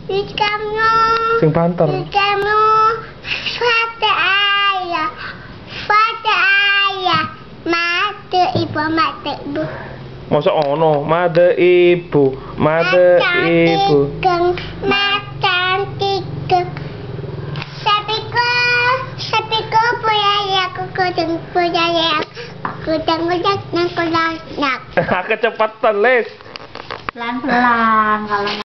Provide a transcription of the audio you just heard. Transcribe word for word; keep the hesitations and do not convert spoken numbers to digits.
Kamu. Sing banter. Kamu. Fata ayah. Fata ayah. Mate ibu, mate ibu. Masa ono, made ibu, made ibu. Macan tiga. Sapiku, sapiku punya ya, kucing punya ya. Kucing kucing nak kucing nak. Kecepatan, Les. Pelan-pelan kalau